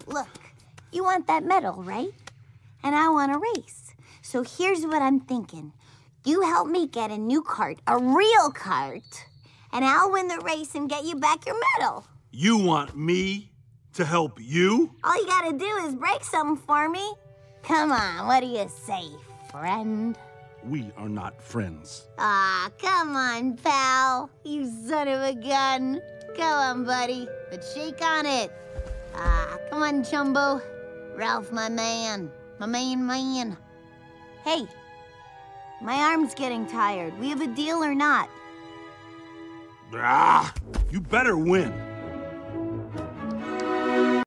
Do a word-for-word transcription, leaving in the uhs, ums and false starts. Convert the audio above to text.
Look, you want that medal, right? And I want a race. So here's what I'm thinking. You help me get a new cart, a real cart, and I'll win the race and get you back your medal. You want me to help you? All you gotta do is break something for me. Come on, what do you say, friend? We are not friends. Ah, come on, pal. You son of a gun. Go on, buddy, but shake on it. Ah, come on, Chumbo. Ralph, my man. My main man. Hey, my arm's getting tired. We have a deal or not? Ah, you better win.